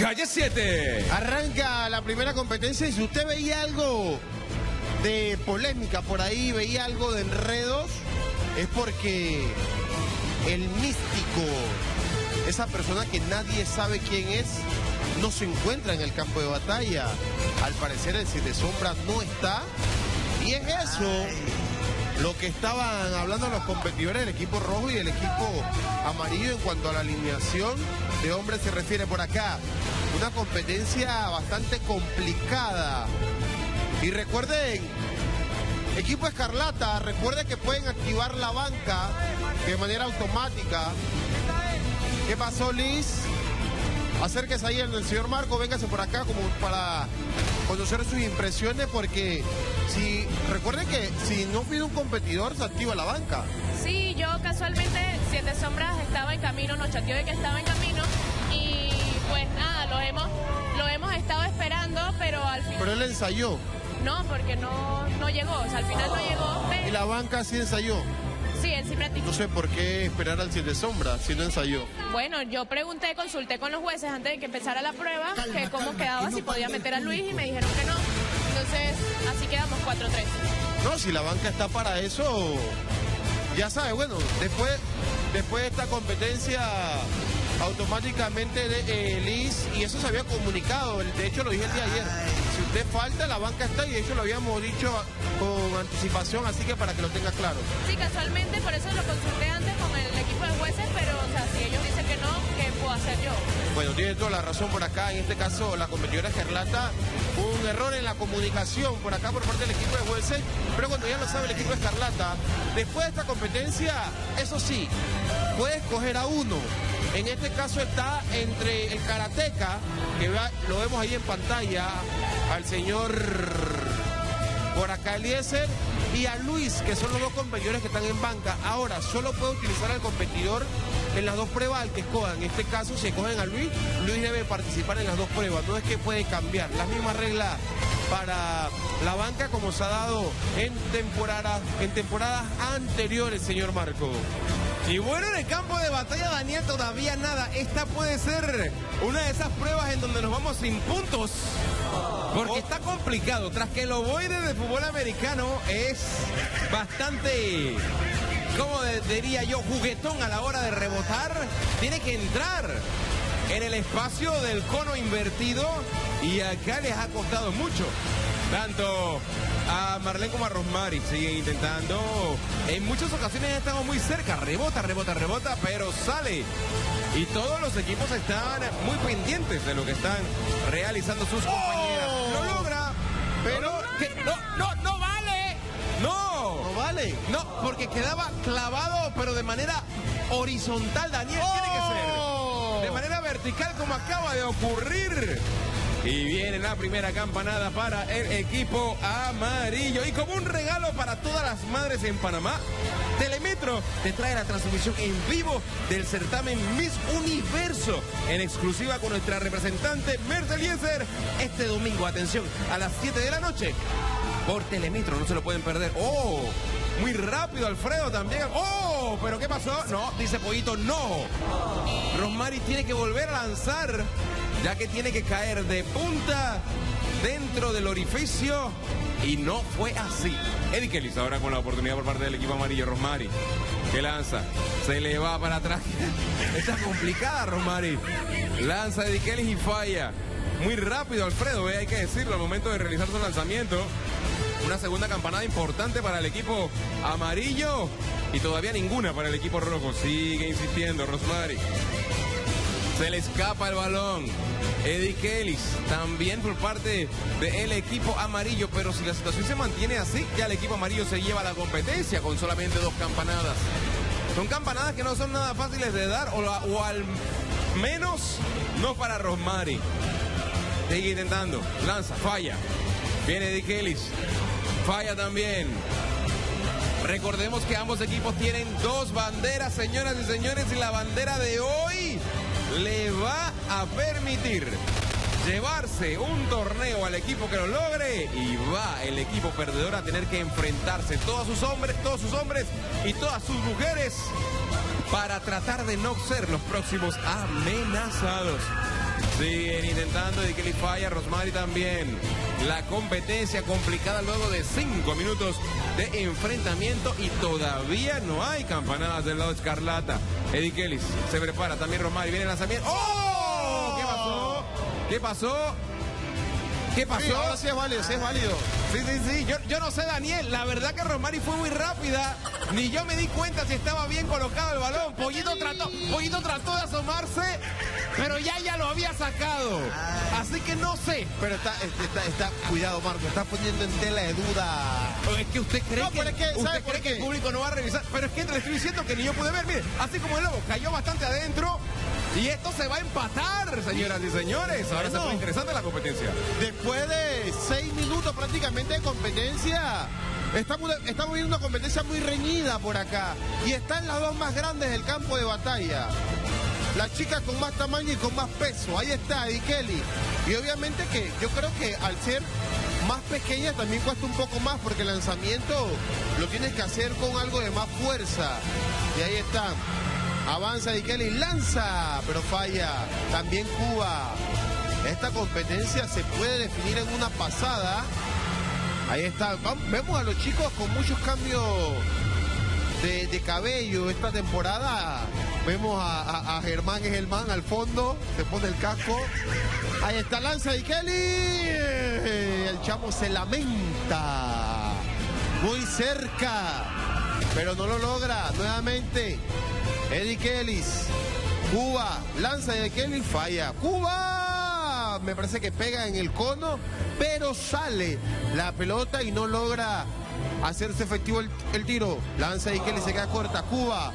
Calle 7. Arranca la primera competencia y si usted veía algo de polémica por ahí, veía algo de enredos, es porque el místico, esa persona que nadie sabe quién es, no se encuentra en el campo de batalla. Al parecer el Siete Sombras no está. Y es eso lo que estaban hablando los competidores del equipo rojo y del equipo amarillo en cuanto a la alineación de hombres se refiere por acá. Una competencia bastante complicada. Y recuerden, equipo Escarlata, recuerden que pueden activar la banca de manera automática. ¿Qué pasó, Liz? Acérquese ahí el señor Marco, véngase por acá como para conocer sus impresiones, porque recuerden que si no pide un competidor se activa la banca. Sí, yo casualmente, Siete Sombras estaba en camino, nos chateó de que estaba en camino y pues nada, lo hemos estado esperando, pero al final... Pero él ensayó. No, porque no llegó, o sea, al final no llegó, pero... Y la banca sí ensayó. Sí, él sí practicó. No sé por qué esperar al Siete Sombras si no ensayó. Bueno, yo consulté con los jueces antes de que empezara la prueba, que cómo quedaba, si podía meter a Luis, y me dijeron que no. Entonces, así quedamos 4-3. No, si la banca está para eso, ya sabe, bueno, después de esta competencia, automáticamente Liz, y eso se había comunicado, de hecho lo dije el día de ayer, si usted falta, la banca está, y de hecho lo habíamos dicho con anticipación, así que para que lo tenga claro. Sí, casualmente, por eso lo consulté antes con el equipo de jueces, pero, o sea, si ellos dicen que no, ¿qué puedo hacer yo? Bueno, tiene toda la razón por acá, en este caso la competidora Escarlata, un error en la comunicación por acá por parte del equipo de jueces, pero cuando ya lo sabe el equipo de Escarlata, después de esta competencia, eso sí, puede escoger a uno. En este caso está entre el karateca, que lo vemos ahí en pantalla, al señor por acá Eliezer, y a Luis, que son los dos competidores que están en banca. Ahora, solo puede utilizar al competidor en las dos pruebas al que escojan. En este caso, si escogen a Luis, Luis debe participar en las dos pruebas. No es que puede cambiar. Las mismas reglas para la banca como se ha dado en temporadas anteriores, señor Marco. Y bueno, en el campo de batalla, Daniel, todavía nada. Esta puede ser una de esas pruebas en donde nos vamos sin puntos. Porque está complicado. Tras que el ovoide de fútbol americano es bastante, como diría yo, juguetón a la hora de rebotar, tiene que entrar en el espacio del cono invertido y acá les ha costado mucho. Tanto a Marlene como a Rosmary siguen intentando. En muchas ocasiones estamos muy cerca. Rebota, pero sale. Y todos los equipos están muy pendientes de lo que están realizando sus compañeras. Lo logra, pero... ¡No vale! ¿No vale? No, porque quedaba clavado, pero de manera horizontal, Daniel. Tiene que ser de manera vertical, como acaba de ocurrir. Y viene la primera campanada para el equipo amarillo. Y como un regalo para todas las madres en Panamá, Telemetro te trae la transmisión en vivo del certamen Miss Universo, en exclusiva con nuestra representante Merce Eliezer, este domingo, atención, a las 7 de la noche, por Telemetro, no se lo pueden perder. ¡Oh! Muy rápido Alfredo también. ¡Oh! ¿Pero qué pasó? No, dice Pollito, no. Rosmary tiene que volver a lanzar, ya que tiene que caer de punta dentro del orificio, y no fue así. Eddie Kelly ahora con la oportunidad por parte del equipo amarillo. Rosmary, que lanza, se le va para atrás. Está complicada Rosmary. Lanza Eddie Kelly y falla. Muy rápido Alfredo, hay que decirlo, al momento de realizar su lanzamiento. Una segunda campanada importante para el equipo amarillo y todavía ninguna para el equipo rojo. Sigue insistiendo Rosmary. Se le escapa el balón. Eddie Kelly también por parte del equipo amarillo, pero si la situación se mantiene así, ya el equipo amarillo se lleva la competencia con solamente 2 campanadas. Son campanadas que no son nada fáciles de dar, o al menos no para Rosmary. Sigue intentando, lanza, falla. Viene Eddie Kelly, falla también. Recordemos que ambos equipos tienen 2 banderas, señoras y señores, y la bandera de hoy le va a permitir llevarse un torneo al equipo que lo logre, y va el equipo perdedor a tener que enfrentarse todos sus hombres y todas sus mujeres para tratar de no ser los próximos amenazados. Siguen intentando, Eddie Kelly falla, Rosmary también. La competencia complicada luego de 5 minutos de enfrentamiento y todavía no hay campanadas del lado escarlata. Eddie Kelly se prepara, también Rosmary, viene el lanzamiento. ¡Oh! ¿Qué pasó? ¿Qué pasó? ¿Qué pasó? Sí, ahora sí es válido, sí es válido. Sí. Yo no sé, Daniel. La verdad que Rosmary fue muy rápida. Ni yo me di cuenta si estaba bien colocado el balón. Pollito trató de asomarse, pero ya lo había sacado. Así que no sé. Pero está, cuidado, Marco, está poniendo en tela de duda. Es que usted cree, ¿sabe por que qué? el público no va a revisar. Pero es que le estoy diciendo que ni yo pude ver. Mire, así como el lobo cayó bastante adentro. Y esto se va a empatar, señoras y señores. Ahora se pone interesante la competencia. Después de 6 minutos prácticamente de competencia, estamos viendo una competencia muy reñida por acá. Y están las dos más grandes del campo de batalla. La chica con más tamaño y con más peso. Ahí está, Eddie Kelly. Y obviamente que yo creo que al ser más pequeña también cuesta un poco más porque el lanzamiento lo tienes que hacer con algo de más fuerza. Y ahí está. Avanza Eddie Kelly, lanza, pero falla. También Cuba. Esta competencia se puede definir en una pasada. Ahí está. Vemos a los chicos con muchos cambios de cabello esta temporada. Vemos a Germán Egelman al fondo. Se pone el casco. Ahí está, lanza Eddie Kelly. El chamo se lamenta. Muy cerca. Pero no lo logra. Nuevamente. Eddie Kelly, Cuba, lanza Eddie Kelly, falla. Cuba, me parece que pega en el cono, pero sale la pelota y no logra hacerse efectivo el tiro. Lanza Eddie Kelly, se queda corta. Cuba,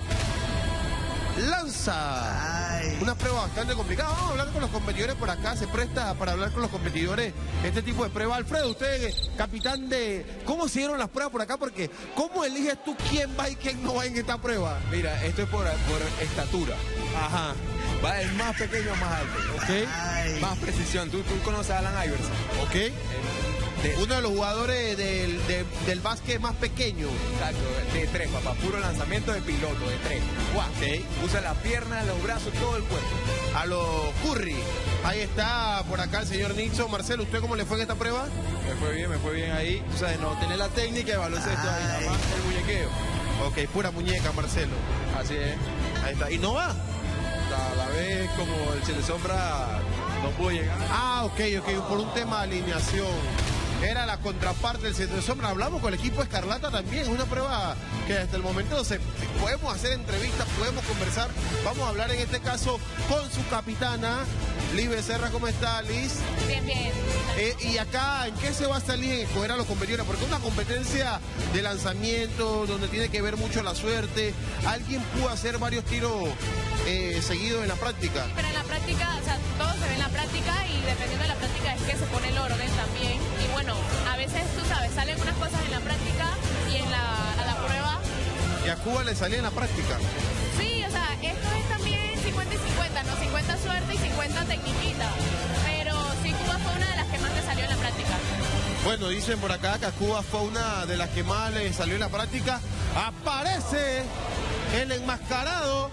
lanza. Una prueba bastante complicada. Vamos a hablar con los competidores por acá. Se presta para hablar con los competidores este tipo de prueba. Alfredo, usted, capitán de... ¿Cómo se dieron las pruebas por acá? Porque ¿cómo eliges tú quién va y quién no va en esta prueba? Mira, esto es por estatura. Ajá. Va del más pequeño al más alto. Ok. Más precisión. ¿Tú conoces a Alan Iverson? Ok. Uno de los jugadores del básquet más pequeño. Exacto, de 3, papá. Puro lanzamiento de piloto, de 3. Okay. Usa las piernas, los brazos, todo el cuerpo. A los Curry. Ahí está por acá el señor Nixon. Marcelo, ¿usted cómo le fue en esta prueba? Me fue bien ahí. O sea, no tener la técnica de baloncesto ahí, nada más el muñequeo. Ok, pura muñeca, Marcelo. Así es. Ahí está. ¿Y no va? A la vez, como el Siete Sombra no pudo llegar. Ah, ok, por un tema de alineación. Era la contraparte del Centro de Sombra. Hablamos con el equipo Escarlata también. Es una prueba que hasta el momento podemos hacer entrevistas, podemos conversar. Vamos a hablar en este caso con su capitana, Liz Becerra. ¿Cómo está, Liz? Bien. Y acá, ¿en qué se va a salir en escoger a los competidores? Porque es una competencia de lanzamiento donde tiene que ver mucho la suerte. Alguien pudo hacer varios tiros seguidos en la práctica. Pero en la práctica, o sea, todo se ve en la práctica y dependiendo de la práctica es que se pone el orden también. Y bueno, a veces, tú sabes, salen unas cosas en la práctica y a la prueba. Y a Cuba le salía en la práctica. Sí, o sea, esto es también 50 y 50, ¿no? 50 suerte y 50 tecniquita. Pero sí, Cuba fue una de las que más le salió en la práctica. Bueno, dicen por acá que a Cuba fue una de las que más le salió en la práctica. Aparece el enmascarado.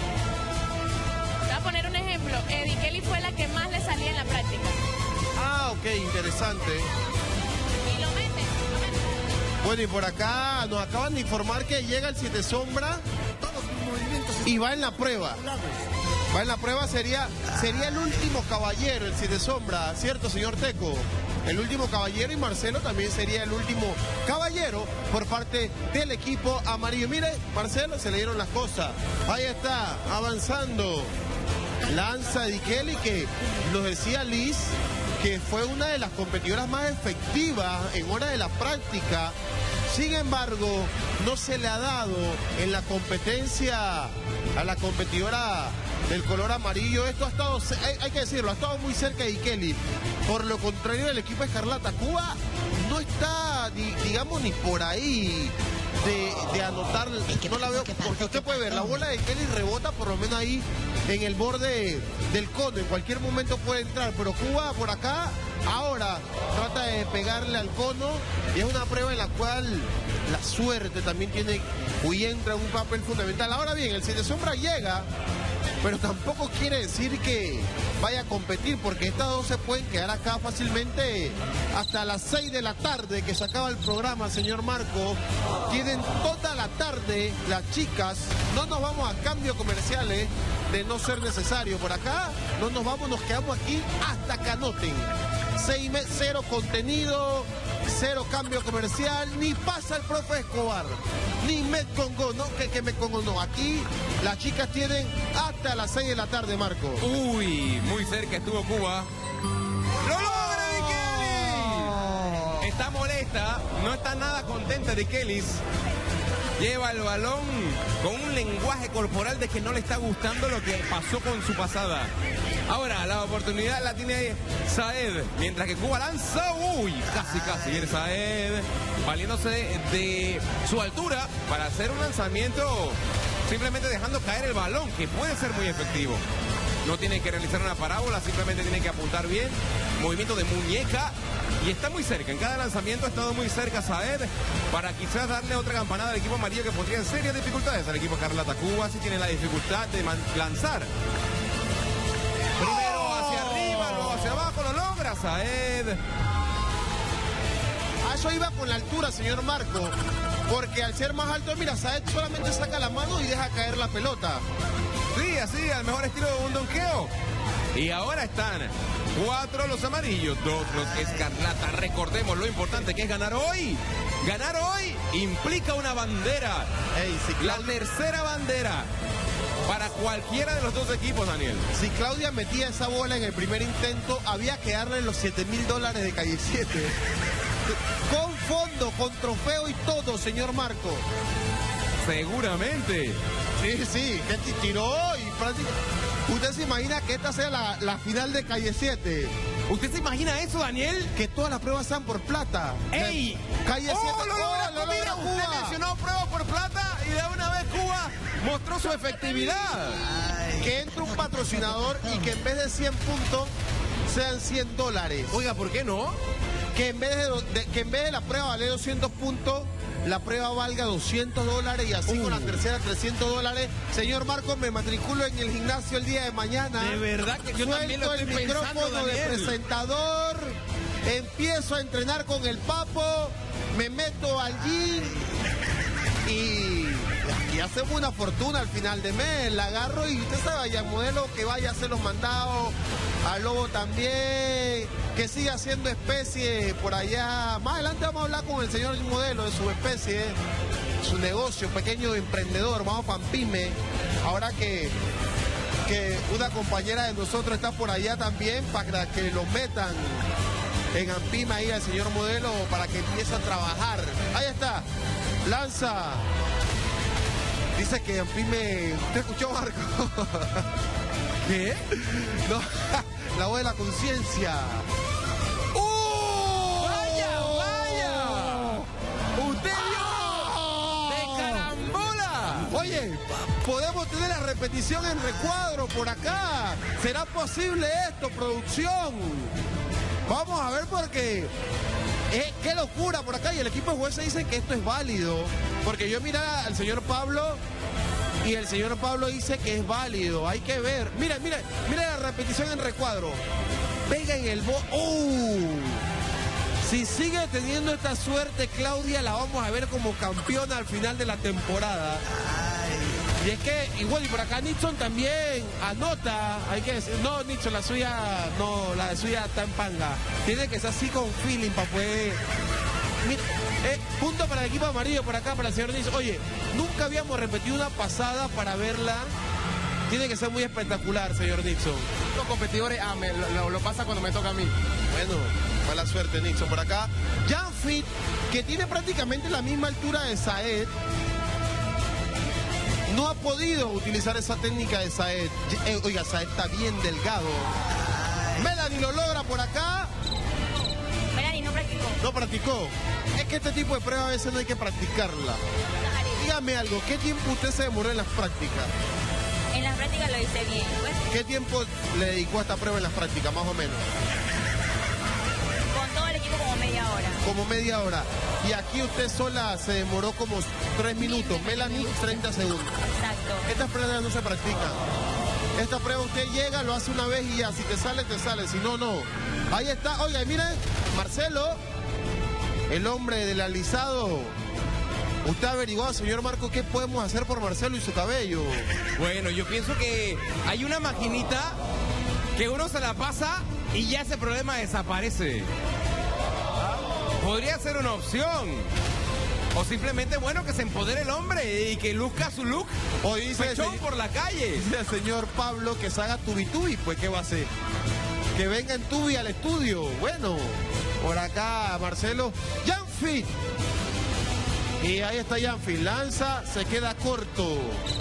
Te voy a poner un ejemplo. Eddie Kelly fue la que más le salía en la práctica. Ah, ok, interesante. Y lo mete. Bueno, y por acá nos acaban de informar que llega el Siete Sombra y va en la prueba. Va en la prueba, sería el último caballero, el Siete Sombra, ¿cierto, señor Teco? El último caballero, y Marcelo también sería el último caballero por parte del equipo amarillo. Mire, Marcelo, se le dieron las cosas. Ahí está, avanzando. Lanza Eddie Kelly, que nos decía Liz, que fue una de las competidoras más efectivas en hora de la práctica. Sin embargo, no se le ha dado en la competencia a la competidora del color amarillo. Esto ha estado, hay que decirlo, ha estado muy cerca de Kelly. Por lo contrario del equipo Escarlata, Cuba no está, digamos, ni por ahí de anotar. No la veo, porque usted puede ver, la bola de Kelly rebota por lo menos ahí en el borde del cono. En cualquier momento puede entrar, pero Cuba por acá ahora trata de pegarle al cono, y es una prueba en la cual la suerte también tiene y entra un papel fundamental. Ahora bien, el Siete Sombra llega pero tampoco quiere decir que vaya a competir, porque estas dos se pueden quedar acá fácilmente hasta las 6 de la tarde que se acaba el programa, señor Marco. Tienen toda la tarde las chicas, no nos vamos a cambio comerciales de no ser necesario. Por acá no nos vamos, nos quedamos aquí hasta que anoten. 0 contenido, 0 cambio comercial, ni pasa el profe Escobar, ni Metcongo, no, que Metcongo no. Aquí las chicas tienen hasta las 6 de la tarde, Marco. Uy, muy cerca estuvo Cuba. ¡Lo logra Dikelis! Está molesta, no está nada contenta Dikelis. Lleva el balón con un lenguaje corporal de que no le está gustando lo que pasó con su pasada. Ahora, la oportunidad la tiene Saed, mientras que Cuba lanza. Uy, casi viene Saed, valiéndose de su altura para hacer un lanzamiento, simplemente dejando caer el balón, que puede ser muy efectivo. No tiene que realizar una parábola, simplemente tiene que apuntar bien, movimiento de muñeca, y está muy cerca. En cada lanzamiento ha estado muy cerca Saed para quizás darle otra campanada al equipo amarillo que podría en serias dificultades. Al equipo Escarlata. Cuba sí tiene la dificultad de lanzar. Primero hacia arriba, luego hacia abajo, lo logra Saed. A eso iba con la altura, señor Marco, porque al ser más alto, mira, Saed solamente saca la mano y deja caer la pelota. Sí, así, al mejor estilo de un donqueo. Y ahora están 4 los amarillos, 2 los escarlata. Recordemos lo importante que es ganar hoy. Ganar hoy implica una bandera. Ey, sí, la tercera bandera para cualquiera de los dos equipos, Daniel. Si Claudia metía esa bola en el primer intento, había que darle los $7.000 de Calle 7. Con fondo, con trofeo y todo, señor Marco. Seguramente. Sí, que tiró y prácticamente... ¿Usted se imagina que esta sea la final de Calle 7? ¿Usted se imagina eso, Daniel? Que todas las pruebas sean por plata. ¡Ey! Calle 7. Lo logra Cuba. Usted mencionó pruebas por plata y de una vez Cuba mostró su efectividad. Que entre un patrocinador y que en vez de 100 puntos sean $100. Oiga, ¿por qué no? Que en vez de la prueba valer 200 puntos, la prueba valga $200 y así con la tercera $300. Señor Marcos, me matriculo en el gimnasio el día de mañana. De verdad que yo también lo estoy el micrófono pensando, de Daniel. presentador, empiezo a entrenar con el Papo, me meto al gym y hacemos una fortuna al final de mes. La agarro y usted sabe, ya modelo que vaya a hacer los mandados, al Lobo también, que siga haciendo especie por allá. Más adelante vamos a hablar con el señor modelo de su especie, su negocio, pequeño emprendedor, vamos a Pampime. Ahora que una compañera de nosotros está por allá también, para que lo metan en Ampime ahí al señor modelo para que empiece a trabajar. Ahí está, lanza. Dice que Ampime... ¿Usted escuchó, Marco? ¿Qué? No, la voz de la conciencia. ¡Vaya! ¡Usted vio de carambola! Oye, podemos tener la repetición en recuadro por acá. ¿Será posible esto, producción? Vamos a ver porque... qué locura por acá, y el equipo de jueces dice que esto es válido, porque yo miraba al señor Pablo y el señor Pablo dice que es válido. Hay que ver, mira la repetición en recuadro, pega en el si sigue teniendo esta suerte Claudia, la vamos a ver como campeona al final de la temporada. Y es que, igual, y por acá Nixon también anota, hay que decir, no, Nixon, la de suya está en panga. Tiene que ser así con feeling para poder... Mira, punto para el equipo amarillo por acá, para el señor Nixon. Oye, nunca habíamos repetido una pasada para verla. Tiene que ser muy espectacular, señor Nixon. Los competidores lo pasa cuando me toca a mí. Bueno, mala suerte, Nixon. Por acá, Janfit, que tiene prácticamente la misma altura de Saed, no ha podido utilizar esa técnica de Saed. Oiga, Saed está bien delgado. Melanie lo logra por acá. Melanie no practicó. No practicó. Es que este tipo de pruebas a veces no hay que practicarla. Dígame algo, ¿qué tiempo usted se demoró en las prácticas? En las prácticas lo hice bien, pues. ¿Qué tiempo le dedicó a esta prueba en las prácticas, más o menos? Con todo el equipo como media hora. Como media hora. Y aquí usted sola se demoró como 3 minutos. Melanie, 30 segundos. Exacto. Estas pruebas no se practican. Esta prueba usted llega, lo hace una vez y ya, si te sale, te sale, si no, no. Ahí está, oiga, miren, Marcelo, el hombre del alisado. Usted ha averiguado, señor Marco, qué podemos hacer por Marcelo y su cabello. Bueno, yo pienso que hay una maquinita que uno se la pasa y ya ese problema desaparece. Podría ser una opción. O simplemente, bueno, que se empodere el hombre y que luzca su look. O dice pechón por la calle. Dice el señor Pablo que se haga tubi-tubi, pues ¿qué va a hacer? Que venga en tubi al estudio. Bueno, por acá Marcelo. Janfi. Y ahí está Janfi. Lanza, se queda corto.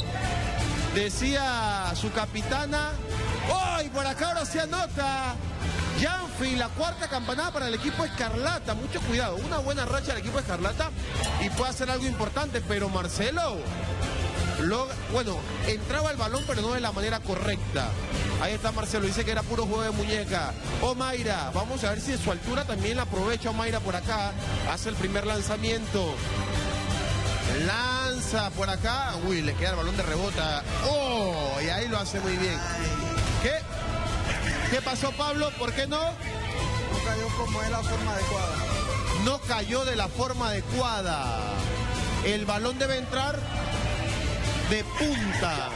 Decía su capitana. ¡Ay! Por acá ahora se anota. Janfi, la cuarta campanada para el equipo Escarlata. Mucho cuidado, una buena racha del equipo Escarlata y puede hacer algo importante, pero Marcelo, bueno, entraba el balón pero no de la manera correcta. Ahí está Marcelo, dice que era puro juego de muñeca. Omaira, vamos a ver si de su altura también la aprovecha Omaira por acá. Hace el primer lanzamiento. Lanza por acá. Uy, le queda el balón de rebota. ¡Oh! Y ahí lo hace muy bien. ¿Qué pasó, Pablo? ¿Por qué no? No cayó como es la forma adecuada. No cayó de la forma adecuada. El balón debe entrar de punta.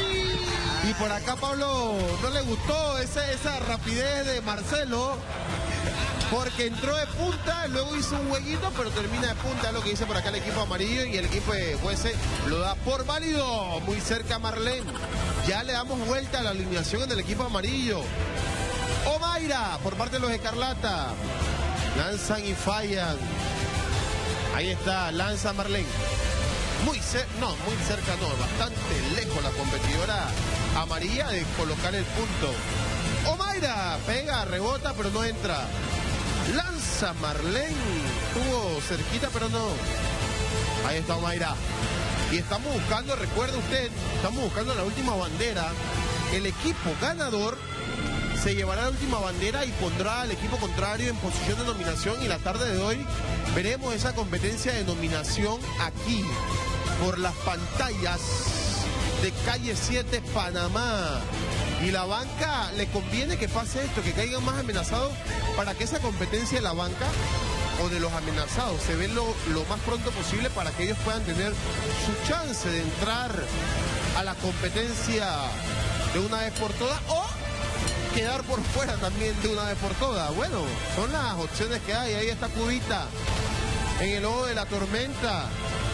Y por acá, Pablo, no le gustó esa rapidez de Marcelo. Porque entró de punta, luego hizo un huequito, pero termina de punta. Es lo que dice por acá el equipo amarillo y el equipo de jueces lo da por válido. Muy cerca Marlene. Ya le damos vuelta a la alineación en el equipo amarillo. Omaira, por parte de los Escarlata. Lanzan y fallan. Ahí está, lanza Marlene. Muy cerca no, bastante lejos la competidora amarilla de colocar el punto. Omaira, pega, rebota, pero no entra. Lanza Marlene, estuvo cerquita, pero no. Ahí está Omaira. Y estamos buscando, recuerde usted, estamos buscando la última bandera. El equipo ganador se llevará la última bandera y pondrá al equipo contrario en posición de nominación. Y la tarde de hoy veremos esa competencia de nominación aquí, por las pantallas de Calle 7 Panamá. Y la banca le conviene que pase esto, que caigan más amenazados para que esa competencia de la banca o de los amenazados se ve lo más pronto posible para que ellos puedan tener su chance de entrar a la competencia de una vez por todas o quedar por fuera también de una vez por todas. Bueno, son las opciones que hay. Ahí está Cubita en el ojo de la tormenta.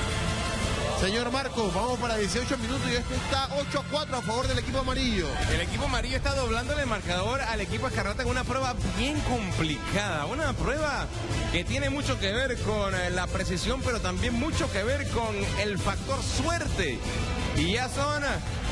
Señor Marcos, vamos para 18 minutos y esto está 8-4 a favor del equipo amarillo. El equipo amarillo está doblándole el marcador al equipo Escarlata en una prueba bien complicada. Una prueba que tiene mucho que ver con la precisión, pero también mucho que ver con el factor suerte. Y ya son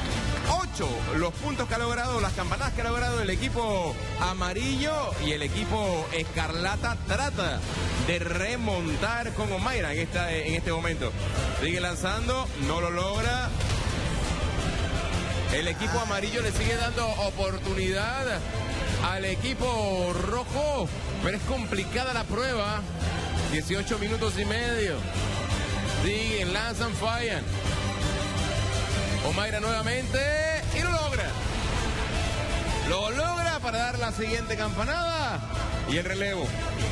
8 los puntos que ha logrado, las campanadas que ha logrado el equipo amarillo, y el equipo Escarlata trata de remontar con Omaira en este momento. Sigue lanzando, no lo logra. El equipo amarillo le sigue dando oportunidad al equipo rojo, pero es complicada la prueba. 18 minutos y medio. Siguen, lanzan, fallan. Omaira nuevamente y lo logra. Lo logra para dar la siguiente campanada y el relevo.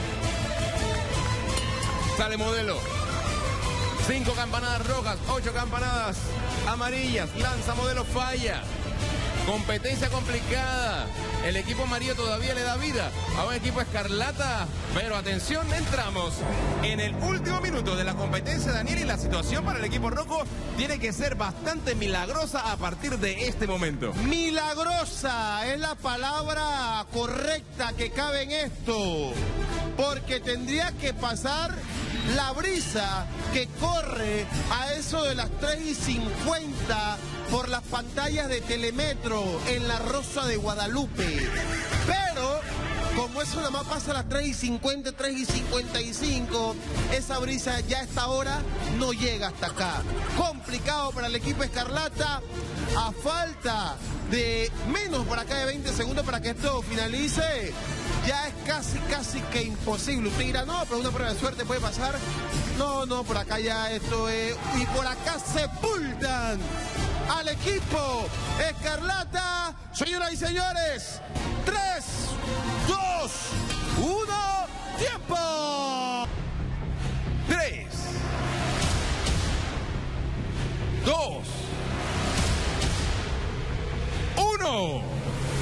Sale Modelo. 5 campanadas rojas, 8 campanadas amarillas. Lanza Modelo, falla. Competencia complicada. El equipo amarillo todavía le da vida a un equipo Escarlata. Pero atención, entramos en el último minuto de la competencia, Daniel, y la situación para el equipo rojo tiene que ser bastante milagrosa a partir de este momento. Milagrosa es la palabra correcta que cabe en esto. Porque tendría que pasar la brisa que corre a eso de las 3:50 por las pantallas de Telemetro en la Rosa de Guadalupe. Pero como eso nada más pasa a las 3:50, 3:55, esa brisa ya a esta hora no llega hasta acá. Complicado para el equipo Escarlata, a falta de menos por acá de 20 segundos para que esto finalice. Ya es casi que imposible. Usted dirá, no, pero una prueba de suerte puede pasar. No, por acá ya esto es... Y por acá sepultan al equipo Escarlata. Señoras y señores, 3, 2, 1, ¡tiempo! 3, 2, 1.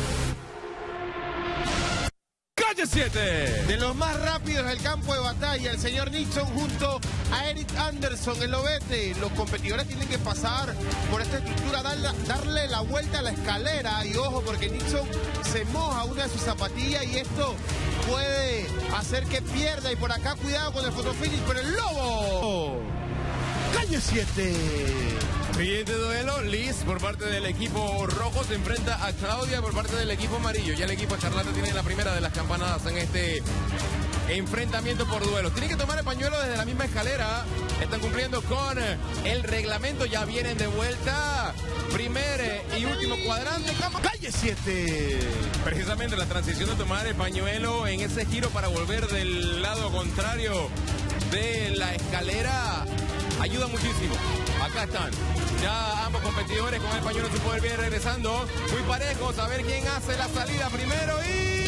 Calle 7. De los más rápidos del campo de batalla, el señor Nixon junto a Eric Anderson, el lobete. Los competidores tienen que pasar por esta estructura, darle la vuelta a la escalera. Y ojo, porque Nixon se moja una de sus zapatillas y esto puede hacer que pierda. Y por acá, cuidado con el fotofinish, pero el lobo. Calle 7. Siguiente duelo, Liz por parte del equipo rojo se enfrenta a Claudia por parte del equipo amarillo. Ya el equipo Escarlata tiene la primera de las campanadas en este enfrentamiento por duelo. Tienen que tomar el pañuelo desde la misma escalera. Están cumpliendo con el reglamento, ya vienen de vuelta. Primer y último cuadrante. Calle 7. Precisamente la transición de tomar el pañuelo en ese giro para volver del lado contrario de la escalera ayuda muchísimo. Acá están ya ambos competidores con el pañuelo super bien regresando. Muy parejos, a ver quién hace la salida primero y...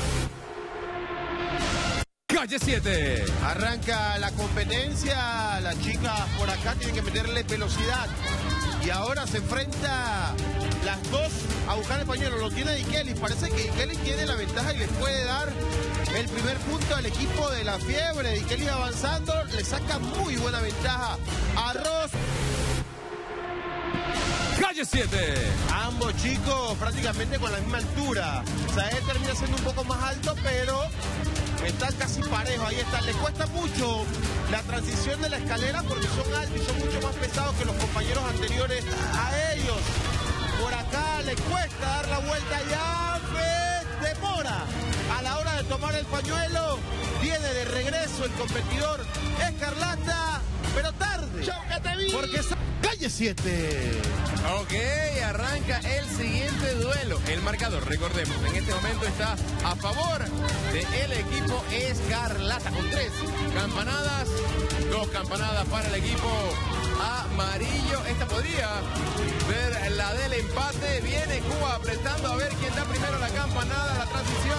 Calle 7. Arranca la competencia, las chicas por acá tienen que meterle velocidad. Y ahora se enfrenta las dos a buscar el pañuelo. Lo tiene Ikeli, parece que Ikeli tiene la ventaja y les puede dar el primer punto al equipo de la fiebre. Ikeli avanzando, le saca muy buena ventaja a Ross. Calle 7. Ambos chicos prácticamente con la misma altura. Saed termina siendo un poco más alto, pero están casi parejos. Ahí está. Les cuesta mucho la transición de la escalera porque son altos y son mucho más pesados que los compañeros anteriores a ellos. Por acá les cuesta dar la vuelta ya. Demora a la hora de tomar el pañuelo. Viene de regreso el competidor Escarlata, pero tarde. Porque Calle 7. Ok, arranca el siguiente duelo. El marcador, recordemos, en este momento está a favor del equipo Escarlata con 3 campanadas, 2 campanadas para el equipo amarillo. Esta podría ser la del empate. Viene Cuba apretando a ver quién da primero la campanada, la transición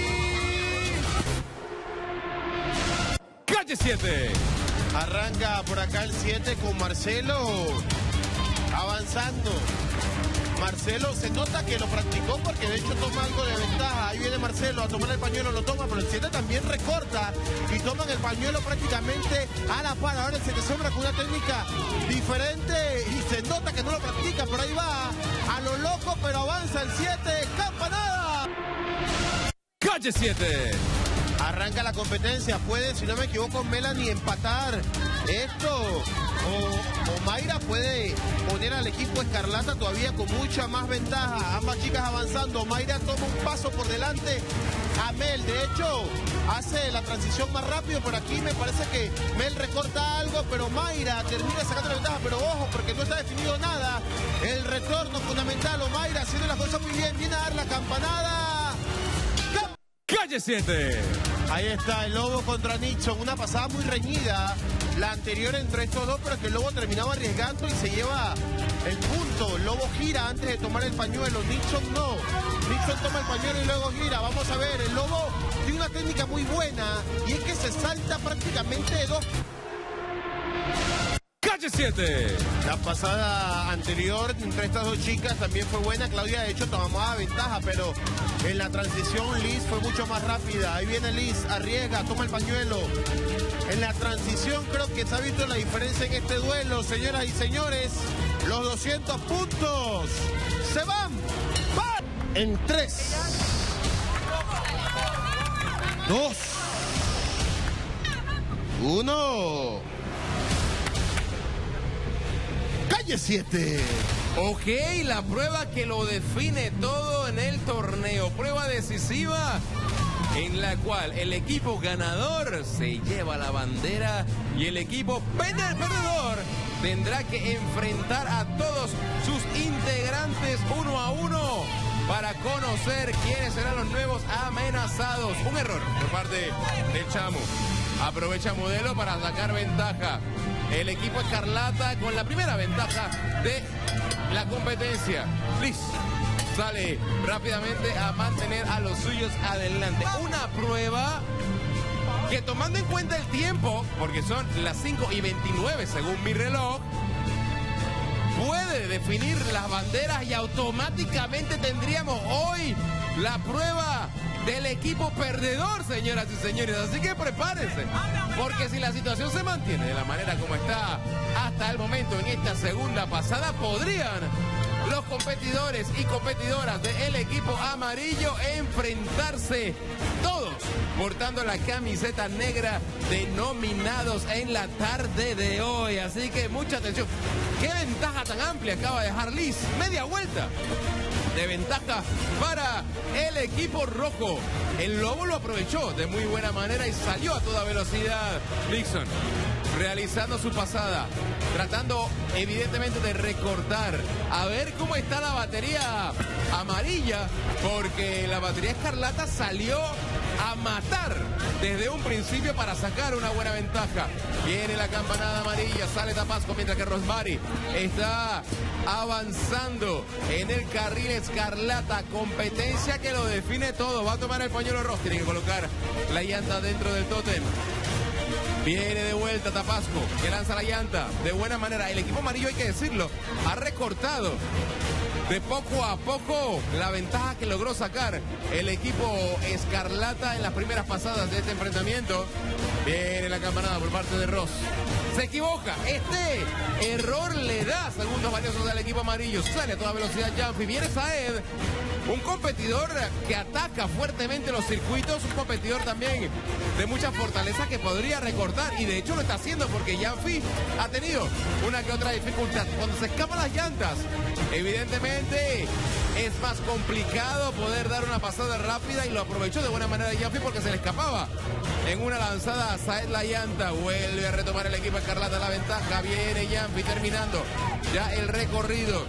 y... Calle 7. Arranca por acá el 7 con Marcelo avanzando. Marcelo se nota que lo practicó porque de hecho toma algo de ventaja. Ahí viene Marcelo a tomar el pañuelo, lo toma, pero el 7 también recorta y toman el pañuelo prácticamente a la par. Ahora el 7 sombra con una técnica diferente y se nota que no lo practica, pero ahí va a lo loco, pero avanza el 7. ¡Campanada! Calle 7. Arranca la competencia, puede, si no me equivoco, Melanie empatar esto o Mayra puede poner al equipo Escarlata todavía con mucha más ventaja. Ambas chicas avanzando, Mayra toma un paso por delante a Mel, de hecho hace la transición más rápido. Por aquí me parece que Mel recorta algo, pero Mayra termina sacando la ventaja, pero ojo porque no está definido nada. El retorno fundamental, o Mayra haciendo las cosas muy bien, viene a dar la campanada. Calle 7. Ahí está el Lobo contra Nixon, una pasada muy reñida, la anterior entre estos dos, pero que el Lobo terminaba arriesgando y se lleva el punto. El Lobo gira antes de tomar el pañuelo, Nixon no. Nixon toma el pañuelo y luego gira. Vamos a ver, el Lobo tiene una técnica muy buena y es que se salta prácticamente de 2. Calle 7. La pasada anterior entre estas dos chicas también fue buena. Claudia de hecho tomaba ventaja, pero en la transición Liz fue mucho más rápida. Ahí viene Liz, arriesga, toma el pañuelo. En la transición creo que se ha visto la diferencia en este duelo, señoras y señores. Los 200 puntos se van en 3, 2, 1. Calle 7. Ok, la prueba que lo define todo en el torneo. Prueba decisiva en la cual el equipo ganador se lleva la bandera y el equipo perdedor tendrá que enfrentar a todos sus integrantes 1 a 1 para conocer quiénes serán los nuevos amenazados. Un error por parte del Chamo. Aprovecha Modelo para sacar ventaja. El equipo Escarlata con la primera ventaja de la competencia. Liz sale rápidamente a mantener a los suyos adelante. Una prueba que, tomando en cuenta el tiempo, porque son las 5:29 según mi reloj, puede definir las banderas y automáticamente tendríamos hoy la prueba del equipo perdedor, señoras y señores. Así que prepárense, porque si la situación se mantiene de la manera como está hasta el momento en esta segunda pasada, podrían los competidores y competidoras del equipo amarillo enfrentarse todos portando la camiseta negra de nominados en la tarde de hoy. Así que mucha atención. ¿Qué ventaja tan amplia acaba de dejar Liz? Media vuelta de ventaja para el equipo rojo. El Lobo lo aprovechó de muy buena manera y salió a toda velocidad. Dixon realizando su pasada, tratando evidentemente de recortar, a ver cómo está la batería amarilla, porque la batería escarlata salió a matar desde un principio para sacar una buena ventaja. Viene la campanada amarilla, sale Tapasco, mientras que Rosmary está avanzando en el carril escarlata. Competencia que lo define todo. Va a tomar el pañuelo rojo, tiene que colocar la llanta dentro del tótem. Viene de vuelta Tapasco, que lanza la llanta de buena manera. El equipo amarillo, hay que decirlo, ha recortado de poco a poco la ventaja que logró sacar el equipo escarlata en las primeras pasadas de este enfrentamiento. Viene la campanada por parte de Ross. Se equivoca. Este error le da segundos valiosos al equipo amarillo. Sale a toda velocidad Jumpy. Viene Saed, un competidor que ataca fuertemente los circuitos, un competidor también de mucha fortaleza que podría recortar, y de hecho lo está haciendo, porque Jumpy ha tenido una que otra dificultad. Cuando se escapan las llantas, evidentemente es más complicado poder dar una pasada rápida, y lo aprovechó de buena manera Jumpy porque se le escapaba en una lanzada a Saed la llanta. Vuelve a retomar el equipo escarlata la ventaja. Viene Jumpy terminando ya el recorrido.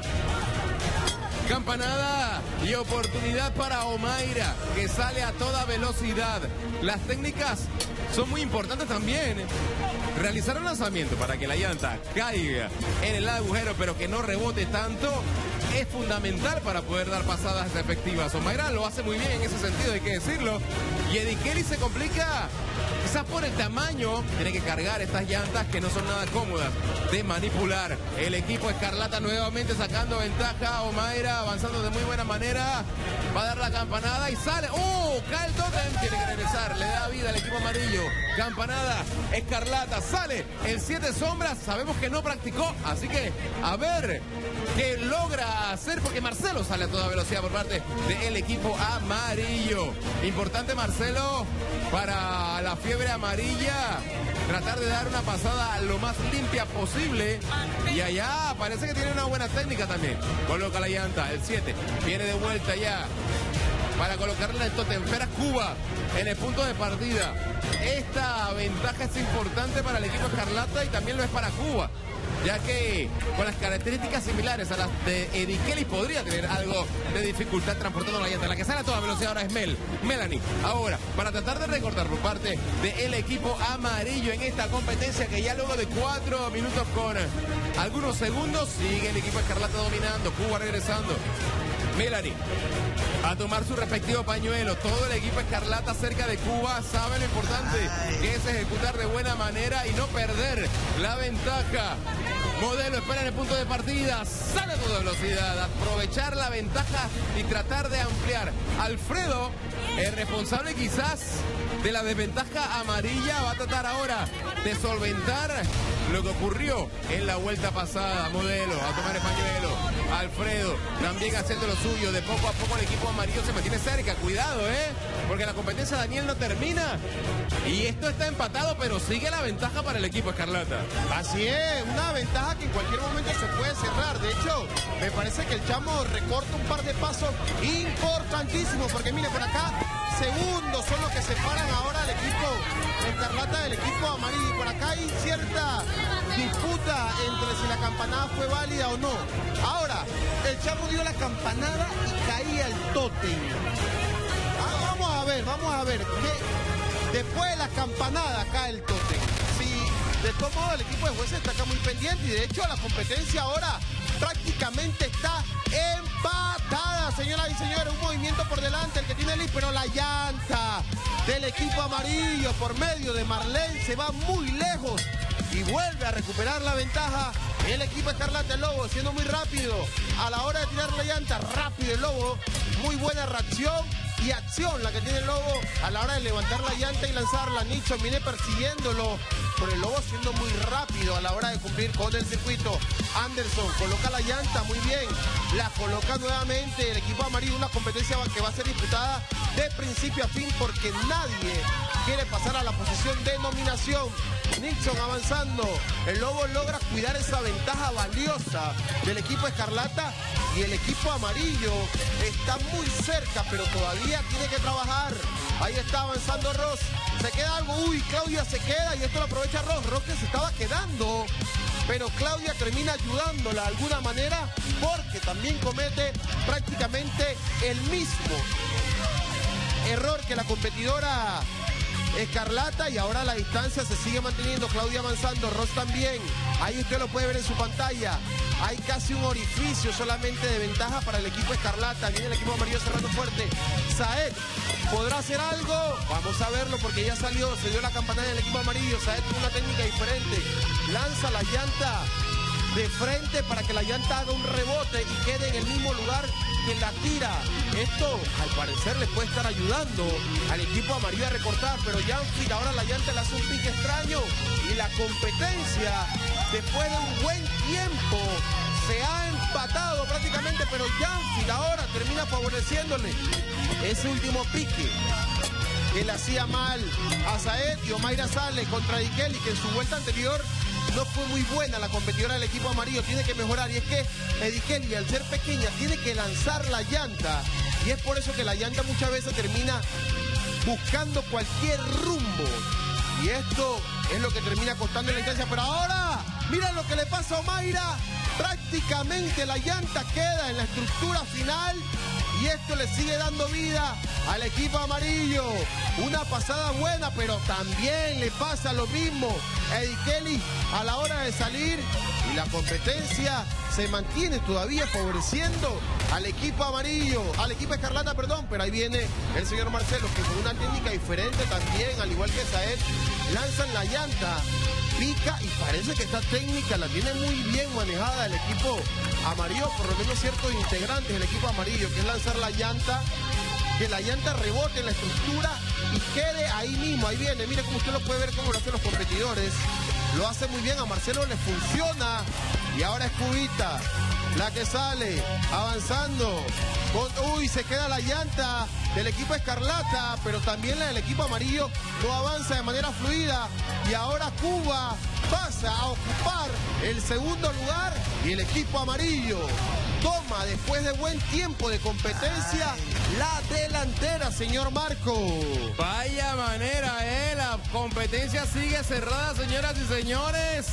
Campanada y oportunidad para Omaira, que sale a toda velocidad. Las técnicas son muy importantes también. Realizar un lanzamiento para que la llanta caiga en el agujero, pero que no rebote tanto, es fundamental para poder dar pasadas efectivas. Omaira lo hace muy bien en ese sentido, hay que decirlo. Y Eddie Kelly se complica quizás por el tamaño. Tiene que cargar estas llantas que no son nada cómodas de manipular. El equipo escarlata nuevamente sacando ventaja. Omaira avanzando de muy buena manera. Va a dar la campanada y sale. ¡Oh! Cae el tótem. Tiene que regresar. Le da vida al equipo amarillo. Campanada escarlata. Sale el 7 sombras. Sabemos que no practicó. Así que a ver qué logra hacer, porque Marcelo sale a toda velocidad por parte del equipo amarillo. Importante Marcelo para la fiebre amarilla. Tratar de dar una pasada lo más limpia posible. Y allá parece que tiene una buena técnica también. Coloca la llanta, el 7. Viene de vuelta ya para colocarle el tótem. Espera Cuba en el punto de partida. Esta ventaja es importante para el equipo escarlata y también lo es para Cuba, ya que con las características similares a las de Eddie Kelly podría tener algo de dificultad transportando la llanta. La que sale a toda velocidad ahora es Melanie. Ahora, para tratar de recortar por parte del equipo amarillo en esta competencia, que ya luego de 4 minutos con algunos segundos, sigue el equipo escarlata dominando. Cuba regresando. Melanie a tomar su respectivo pañuelo. Todo el equipo escarlata cerca de Cuba sabe lo importante que es ejecutar de buena manera y no perder la ventaja. Modelo espera en el punto de partida, sale a toda velocidad, aprovechar la ventaja y tratar de ampliar. Alfredo, el responsable quizás de la desventaja amarilla, va a tratar ahora de solventar lo que ocurrió en la vuelta pasada. Modelo a tomar el pañuelo. Alfredo también haciendo lo suyo. De poco a poco el equipo amarillo se mantiene cerca. Cuidado, porque la competencia Daniel no termina. Y esto está empatado, pero sigue la ventaja para el equipo escarlata. Así es, una ventaja que en cualquier momento se puede cerrar. De hecho, me parece que el chamo recorta un par de pasos importantísimos, porque mire, por acá segundos son los que separan ahora al equipo escarlata del equipo amarillo. Y por acá hay cierta disputa entre si la campanada fue válida o no. Ahora, el chamo dio la campanada y caía el tótem. Vamos a ver. Después de la campanada cae el tótem. Sí, de todo modo el equipo de jueces está acá muy pendiente, y de hecho la competencia ahora prácticamente está empatada, señoras y señores. Un movimiento por delante, el que tiene Liz, pero la llanta del equipo amarillo por medio de Marlene se va muy lejos y vuelve a recuperar la ventaja. El equipo escarlata, el Lobo, siendo muy rápido a la hora de tirar la llanta, rápido el Lobo, muy buena reacción y acción la que tiene el Lobo a la hora de levantar la llanta y lanzarla. Nixon viene persiguiéndolo, pero el Lobo siendo muy rápido a la hora de cumplir con el circuito. Anderson coloca la llanta muy bien, la coloca nuevamente el equipo amarillo, una competencia que va a ser disputada de principio a fin porque nadie quiere pasar a la posición de nominación. Nixon avanzando, el Lobo logra cuidar esa ventaja valiosa del equipo escarlata y el equipo amarillo está muy cerca, pero todavía tiene que trabajar. Ahí está avanzando Ross, se queda algo, uy, Claudia se queda y esto lo aprovecha Ross que se estaba quedando, pero Claudia termina ayudándola de alguna manera porque también comete prácticamente el mismo error que la competidora escarlata y ahora la distancia se sigue manteniendo. Claudia avanzando, Ross también. Ahí usted lo puede ver en su pantalla. Hay casi un orificio solamente de ventaja para el equipo escarlata. Viene el equipo amarillo cerrando fuerte. Saed, ¿podrá hacer algo? Vamos a verlo porque ya salió, se dio la campanada del equipo amarillo. Saed con una técnica diferente. Lanza la llanta de frente para que la llanta haga un rebote y quede en el mismo lugar que la tira. Esto al parecer le puede estar ayudando al equipo amarillo a recortar, pero Janfield ahora la llanta le hace un pique extraño y la competencia después de un buen tiempo se ha empatado prácticamente, pero Janfield ahora termina favoreciéndole ese último pique que le hacía mal a Saed y Omaira sale contra Dikeli, que en su vuelta anterior no fue muy buena la competidora del equipo amarillo, tiene que mejorar y es que Dikeli al ser pequeña tiene que lanzar la llanta y es por eso que la llanta muchas veces termina buscando cualquier rumbo y esto es lo que termina costando la distancia, pero ahora mira lo que le pasa a Omaira, prácticamente la llanta queda en la estructura final y esto le sigue dando vida al equipo amarillo. Una pasada buena, pero también le pasa lo mismo a Dikeli a la hora de salir y la competencia se mantiene todavía favoreciendo al equipo amarillo, al equipo escarlata, perdón, pero ahí viene el señor Marcelo que con una técnica diferente también, al igual que Saed, lanzan la llanta, pica y parece que esta técnica la tiene muy bien manejada el equipo amarillo, por lo menos ciertos integrantes del equipo amarillo, que es lanzar la llanta, que la llanta rebote en la estructura y quede ahí mismo, ahí viene, mire cómo usted lo puede ver cómo lo hacen los competidores, lo hace muy bien, a Marcelo le funciona y ahora es Cubita la que sale avanzando, uy, se queda la llanta del equipo escarlata, pero también la del equipo amarillo no avanza de manera fluida y ahora Cuba pasa a ocupar el segundo lugar y el equipo amarillo toma después de buen tiempo de competencia la delantera, señor Marco. Vaya manera, la competencia sigue cerrada, señoras y señores.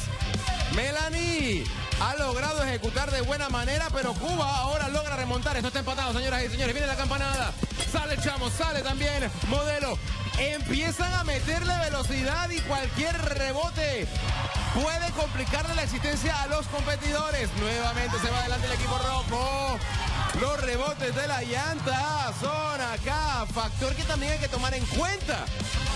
Melanie ha logrado ejecutar de buena manera, pero Cuba ahora logra remontar. Esto está empatado, señoras y señores. Viene la campanada. Sale Chamo, sale también Modelo. Empiezan a meterle velocidad y cualquier rebote puede complicarle la existencia a los competidores. Nuevamente se va adelante el equipo rojo. Los rebotes de la llanta son acá factor que también hay que tomar en cuenta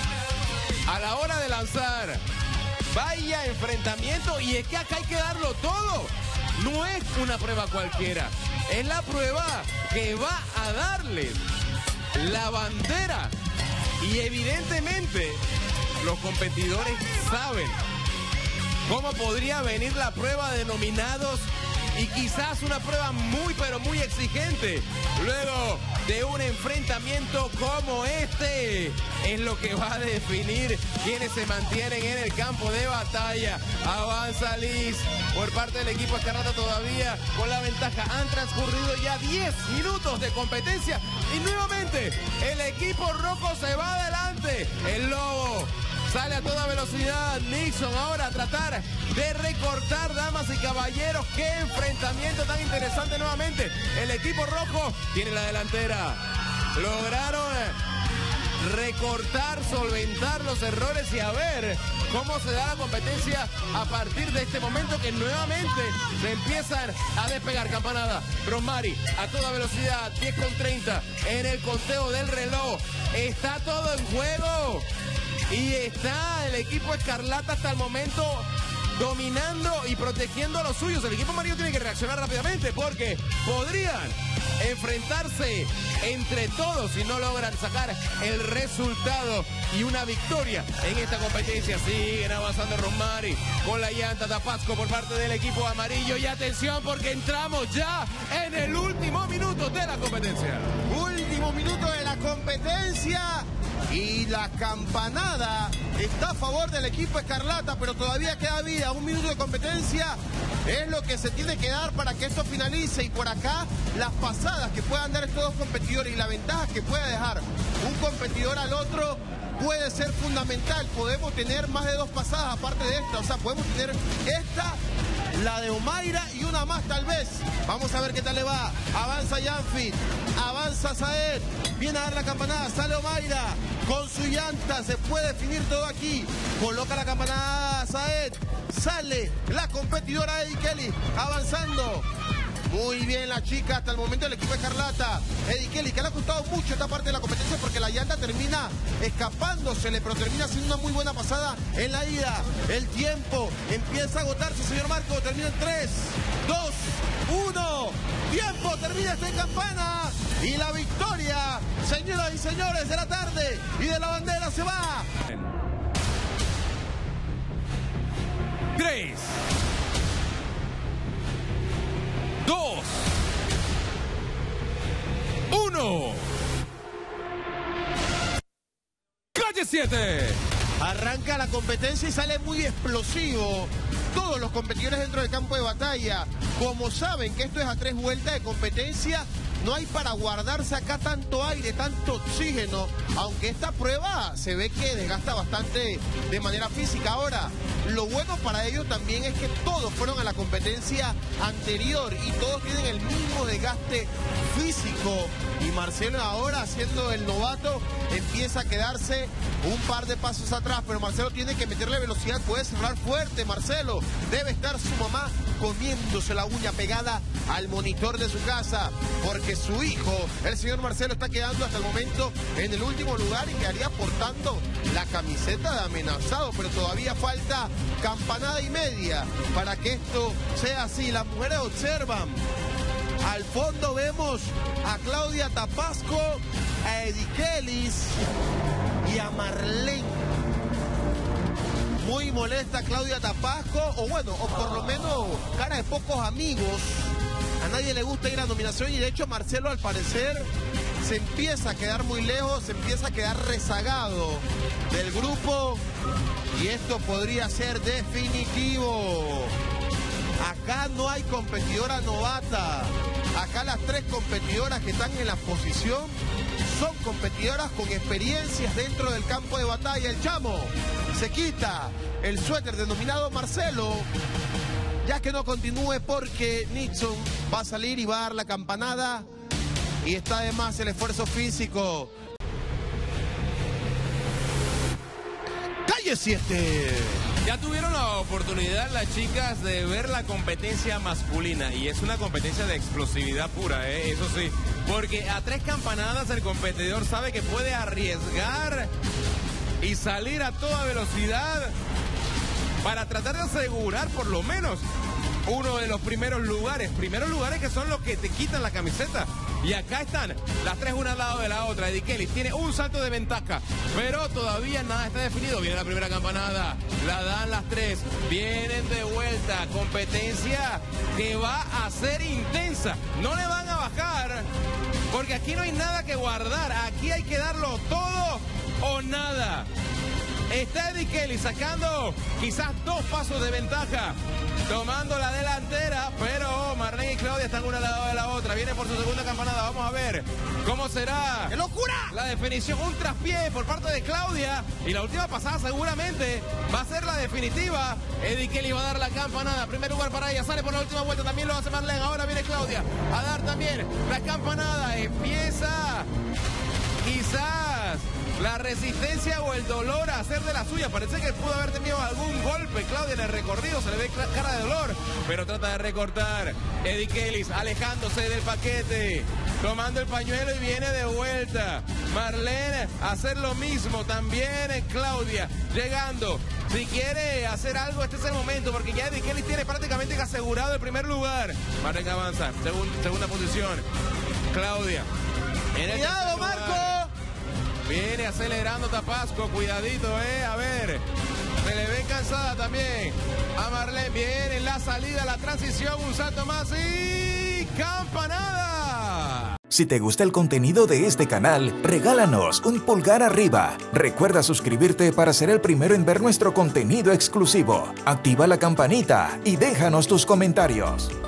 a la hora de lanzar. Vaya enfrentamiento, y es que acá hay que darlo todo. No es una prueba cualquiera, es la prueba que va a darle la bandera. Y evidentemente los competidores saben cómo podría venir la prueba de nominados y quizás una prueba muy pero muy exigente luego de un enfrentamiento como este. Es lo que va a definir quiénes se mantienen en el campo de batalla. Avanza Liz por parte del equipo escarlata todavía con la ventaja. Han transcurrido ya 10 minutos de competencia y nuevamente el equipo rojo se va adelante. El Lobo sale a toda velocidad. Nixon ahora a tratar de recortar, damas y caballeros. Qué enfrentamiento tan interesante nuevamente. El equipo rojo tiene la delantera. Lograron recortar, solventar los errores y a ver cómo se da la competencia a partir de este momento que nuevamente se empiezan a despegar. Campanada, Rosmary a toda velocidad, 10:30 en el conteo del reloj. Está todo en juego y está el equipo Escarlata hasta el momento dominando y protegiendo a los suyos. El equipo amarillo tiene que reaccionar rápidamente porque podrían enfrentarse entre todos si no logran sacar el resultado y una victoria en esta competencia. Siguen avanzando Rosmary con la llanta Tapasco por parte del equipo amarillo. Y atención porque entramos ya en el último minuto de la competencia. Último minuto de la competencia y la campanada está a favor del equipo Escarlata, pero todavía queda vida. Un minuto de competencia es lo que se tiene que dar para que esto finalice, y por acá las pasadas que puedan dar estos dos competidores y la ventaja que pueda dejar un competidor al otro puede ser fundamental. Podemos tener más de 2 pasadas aparte de esta, o sea, podemos tener esta, la de Omaira y una más tal vez. Vamos a ver qué tal le va. Avanza Yanfit, avanza Saed, viene a dar la campanada, sale Omaira con su llanta, se puede definir todo aquí. Coloca la campanada Saed, sale la competidora Eddie Kelly avanzando. Muy bien la chica hasta el momento del equipo Escarlata. Eddie Kelly, que le ha costado mucho esta parte de la competencia porque la llanta termina escapándosele, pero termina haciendo una muy buena pasada en la ida. El tiempo empieza a agotarse, señor Marco. Termina en 3, 2, 1. Tiempo, termina esta campana. Y la victoria, señoras y señores, de la tarde y de la bandera se va. 3, 2, 1. Calle 7. Arranca la competencia y sale muy explosivo. Todos los competidores dentro del campo de batalla, como saben que esto es a 3 vueltas de competencia, no hay para guardarse acá tanto aire, tanto oxígeno, aunque esta prueba se ve que desgasta bastante de manera física. Ahora, lo bueno para ellos también es que todos fueron a la competencia anterior y todos tienen el mismo desgaste físico. Y Marcelo ahora, siendo el novato, empieza a quedarse un par de pasos atrás, pero Marcelo tiene que meterle velocidad, puede cerrar fuerte. Marcelo, debe estar su mamá comiéndose la uña pegada al monitor de su casa, porque su hijo, el señor Marcelo, está quedando hasta el momento en el último lugar y quedaría portando la camiseta de amenazado, pero todavía falta campanada y media para que esto sea así. Las mujeres observan. Al fondo vemos a Claudia Tapasco, a Eddie Kelly y a Marlene. Muy molesta Claudia Tapasco, o bueno, o por lo menos cara de pocos amigos. A nadie le gusta ir a nominación y de hecho Marcelo al parecer se empieza a quedar muy lejos, se empieza a quedar rezagado del grupo y esto podría ser definitivo. Acá no hay competidora novata. Acá las 3 competidoras que están en la posición son competidoras con experiencias dentro del campo de batalla. El chamo se quita el suéter denominado Marcelo, ya que no continúe porque Nixon va a salir y va a dar la campanada y está además el esfuerzo físico. Calle 7. Ya tuvieron la oportunidad las chicas de ver la competencia masculina y es una competencia de explosividad pura, eso sí, porque a 3 campanadas el competidor sabe que puede arriesgar y salir a toda velocidad para tratar de asegurar por lo menos uno de los primeros lugares que son los que te quitan la camiseta. Y acá están las 3 una al lado de la otra. Eddie Kelly tiene un salto de ventaja, pero todavía nada está definido. Viene la primera campanada, la dan las 3, vienen de vuelta. Competencia que va a ser intensa. No le van a bajar, porque aquí no hay nada que guardar. Aquí hay que darlo todo o nada. Está Eddie Kelly sacando quizás 2 pasos de ventaja, tomando la delantera, pero Marlene y Claudia están una al lado de la otra. Viene por su segunda campanada. Vamos a ver cómo será. ¡Qué locura! La definición, un traspié por parte de Claudia. Y la última pasada seguramente va a ser la definitiva. Eddie Kelly va a dar la campanada. Primer lugar para ella. Sale por la última vuelta. También lo hace Marlene. Ahora viene Claudia a dar también la campanada. Empieza quizás la la resistencia o el dolor a hacer de la suya. Parece que pudo haber tenido algún golpe. Claudia en el recorrido se le ve cara de dolor, pero trata de recortar. Eddie Kellis alejándose del paquete, tomando el pañuelo y viene de vuelta. Marlene a hacer lo mismo, también Claudia llegando. Si quiere hacer algo, este es el momento, porque ya Eddie Kellis tiene prácticamente asegurado el primer lugar. Marlene avanza, segunda posición. Claudia. ¡Cuidado, Marco! Viene acelerando Tapasco, cuidadito, a ver. Se le ve cansada también a Marlene. Viene en la salida, la transición, un salto más y ¡campanada! Si te gusta el contenido de este canal, regálanos un pulgar arriba. Recuerda suscribirte para ser el primero en ver nuestro contenido exclusivo. Activa la campanita y déjanos tus comentarios.